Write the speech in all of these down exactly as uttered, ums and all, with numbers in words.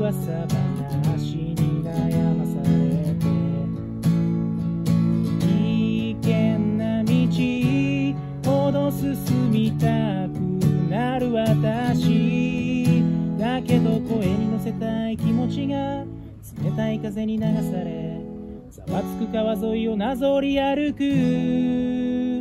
噂話に悩まされて、危険な道ほど進みたくなる私だけど、声に乗せたい気持ちが冷たい風に流され、ざわつく川沿いをなぞり歩く。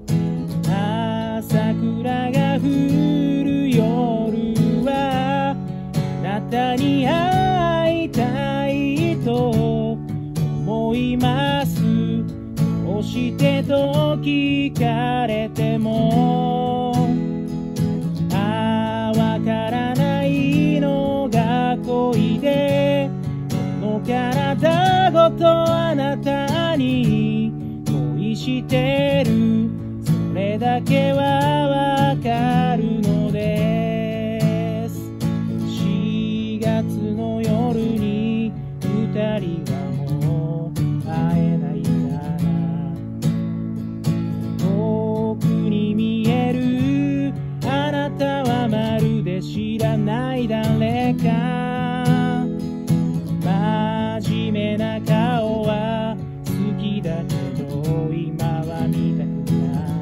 朝倉が降る夜はあなたに会いたいと思います。どうしてと聞かれても、ああわからないのが恋で、この体ごとあなたに恋してる、それだけはわかるのです。しがつの夜に二人はもう会えないから、遠くに見えるあなたはまるで知らない誰か。真面目な顔は好きだけど今は見たく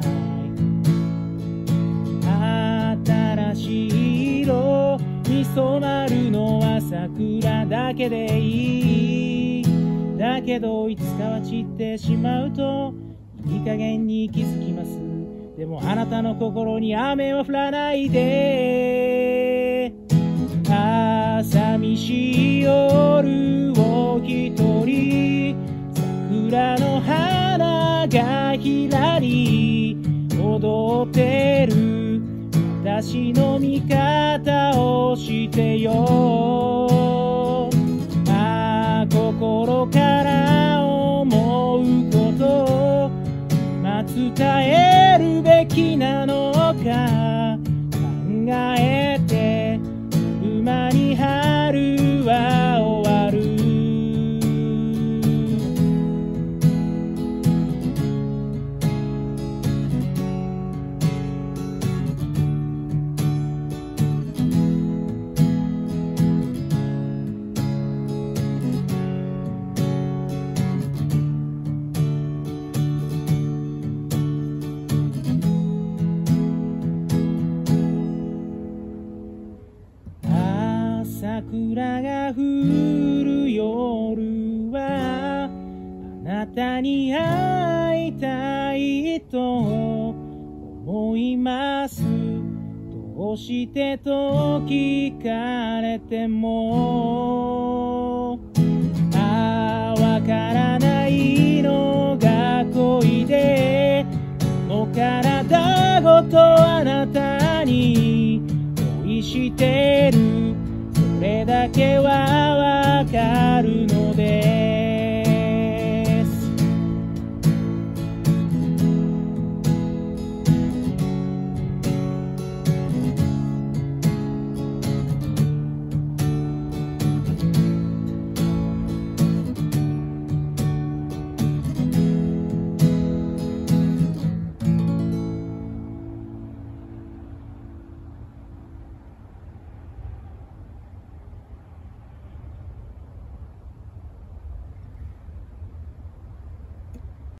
ない。新しい色に染まるのは桜だけでいい。だけどいつかは散ってしまうといい加減に気づきます。でもあなたの心に雨は降らないで。ああ寂しい夜を一人、桜の花がひらり踊ってる、私の味方をしてよ。ああ心から思うこと今伝えるべきなのか考えて、馬に春は終わる。桜が降る夜はあなたに会いたいと思います。どうしてと聞かれても、ああわからないのが恋で、この体ごとあなたに恋してる、それだけはわかるの